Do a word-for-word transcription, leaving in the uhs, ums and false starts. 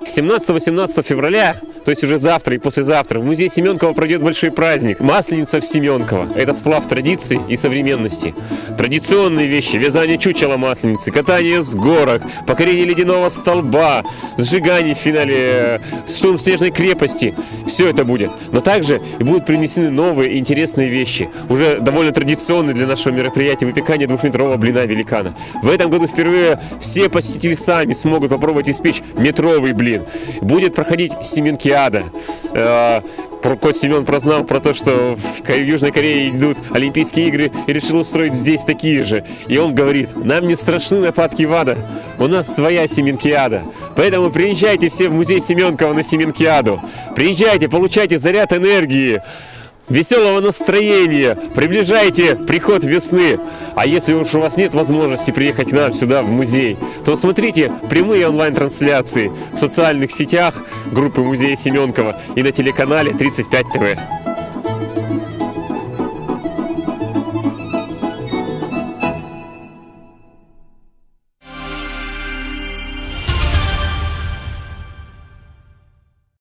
семнадцатого-восемнадцатого февраля, то есть уже завтра и послезавтра, в музее Семенкова пройдет большой праздник. Масленица в Семенково. Это сплав традиций и современности. Традиционные вещи: вязание чучела масленицы, катание с горок, покорение ледяного столба, сжигание в финале, штурм снежной крепости. Все это будет. Но также и будут принесены новые интересные вещи, уже довольно традиционные для нашего мероприятия: выпекание двухметрового блина великана. В этом году впервые все посетители сами смогут попробовать испечь метровый блин. Будет проходить Семенкиада. Кот Семен прознал про то, что в Южной Корее идут Олимпийские игры, и решил устроить здесь такие же. И он говорит: нам не страшны нападки ВАДА, у нас своя Семенкиада. Поэтому приезжайте все в музей Семенкова на Семенкиаду. Приезжайте, получайте заряд энергии, веселого настроения, приближайте приход весны. А если уж у вас нет возможности приехать к нам сюда в музей, то смотрите прямые онлайн-трансляции в социальных сетях группы музея Семенкова и на телеканале тридцать пять тэ вэ.